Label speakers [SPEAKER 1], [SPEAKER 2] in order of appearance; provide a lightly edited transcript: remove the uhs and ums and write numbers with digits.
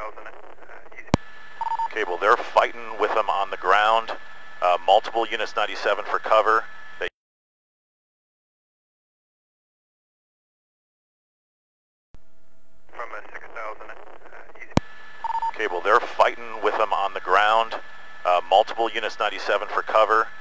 [SPEAKER 1] easy.
[SPEAKER 2] Okay, well, they're fighting with them on the ground. Multiple units 97 for cover.
[SPEAKER 1] From 6,000, easy.
[SPEAKER 2] Okay, well, they're fighting with them on the ground. Multiple units 97 for cover.